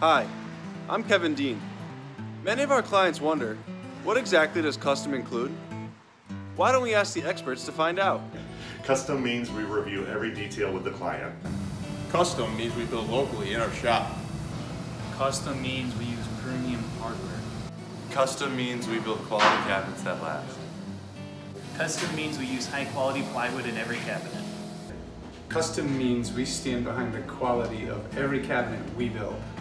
Hi, I'm Kevin Dean. Many of our clients wonder, what exactly does custom include? Why don't we ask the experts to find out? Custom means we review every detail with the client. Custom means we build locally in our shop. Custom means we use premium hardware. Custom means we build quality cabinets that last. Custom means we use high quality plywood in every cabinet. Custom means we stand behind the quality of every cabinet we build.